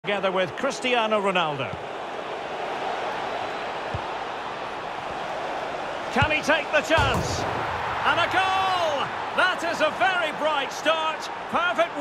Together with Cristiano Ronaldo. Can he take the chance? And a goal! That is a very bright start. Perfect.